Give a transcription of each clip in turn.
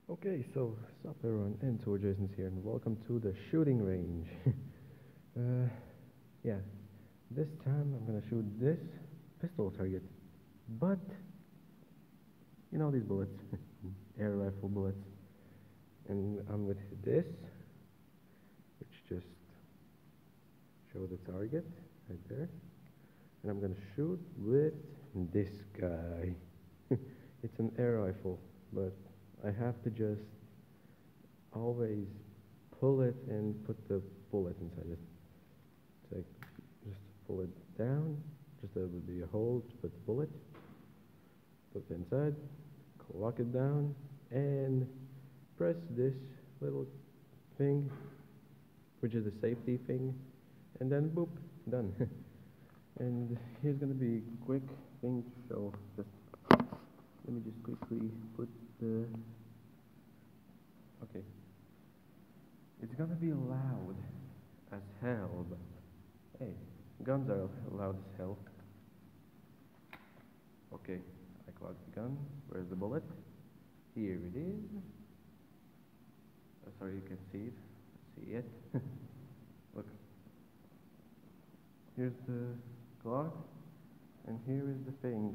Okay, so sup everyone, and so Jason's here, and welcome to the shooting range. Yeah, this time I'm gonna shoot this pistol target, but you know these bullets, air rifle bullets, and I'm with this, which just show the target right there, and I'm gonna shoot with this guy. It's an air rifle, but I have to just always pull it and put the bullet inside it. It's like just pull it down, just there would be a hole to put the bullet, put it inside, lock it down, and press this little thing, which is a safety thing, and then boop, done. And here's gonna be a quick thing to show. Just let me just quickly put the. Okay. It's gonna be loud as hell, but hey, guns are loud as hell. Okay, I clocked the gun. Where's the bullet? Here it is. Sorry, you can see it. See it? Look. Here's the clock, and here is the thing.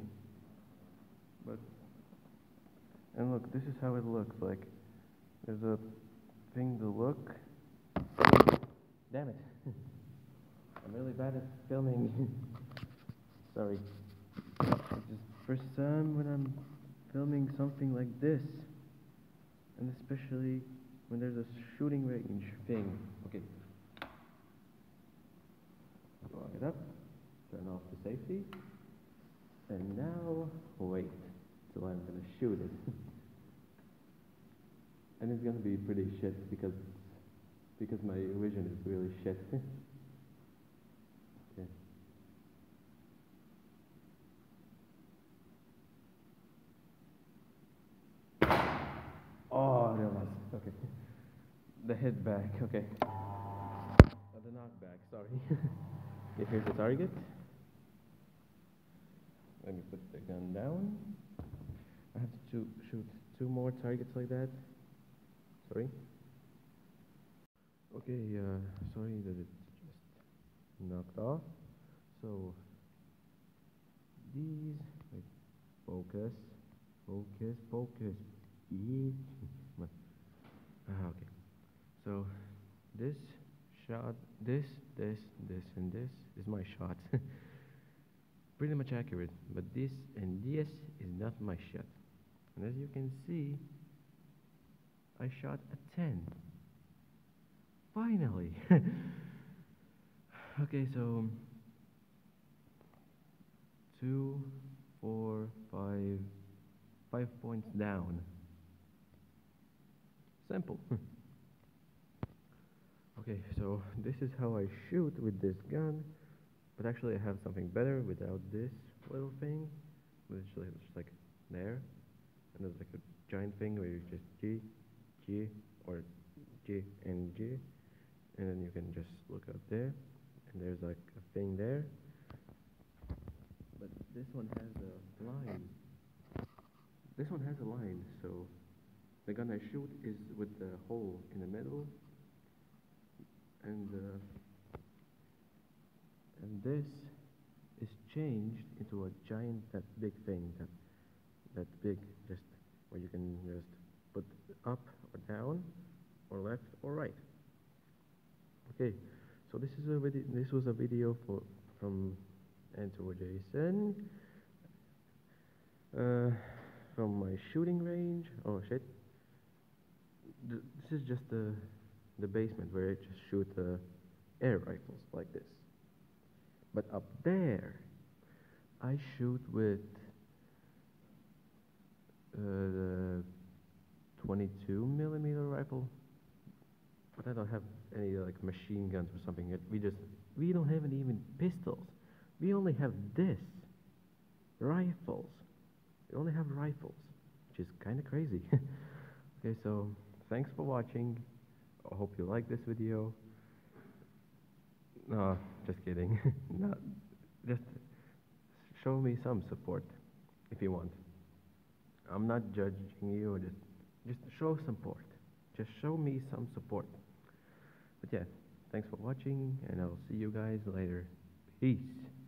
And look, this is how it looks like. There's a thing to look. Damn it. I'm really bad at filming. Sorry. It's just first time when I'm filming something like this. And especially when there's a shooting range thing. Okay. Lock it up. Turn off the safety. And now, wait till I'm gonna shoot it. And it's gonna be pretty shit because my vision is really shit. Okay. Oh, there was. Okay. The hit back. Okay. The knockback. Sorry. Okay, here's the target. Let me put the gun down. I have to shoot 2 more targets like that. Sorry. Okay, sorry that it just knocked off. So these, wait, focus. Yeah. Okay. So this shot, this, and this is my shot. Pretty much accurate, but this and this is not my shot. And as you can see, I shot a 10. Finally. Okay, so 2, 4, 5 points down. Simple. Okay, so this is how I shoot with this gun, but actually I have something better without this little thing. It's just like there, and there's like a giant thing where you just G, or G, and then you can just look up there, and there's like a thing there. But this one has a line. This one has a line, so the gun I shoot is with the hole in the middle, and this is changed into a giant, that big thing, that big, just where you can just put up or down, or left or right. Okay, so this was a video from Enter Jason, from my shooting range. Oh shit! This is just the basement where I just shoot air rifles like this. But up there, I shoot with the 22 millimeter rifle. But I don't have any like machine guns or something. We don't have any even pistols. We only have this. Rifles. We only have rifles, which is kind of crazy. Okay, so thanks for watching. I hope you like this video. No, just kidding. No, just show me some support if you want. I'm not judging you, just Just show support. Just show me some support. But yeah, thanks for watching, and I'll see you guys later. Peace.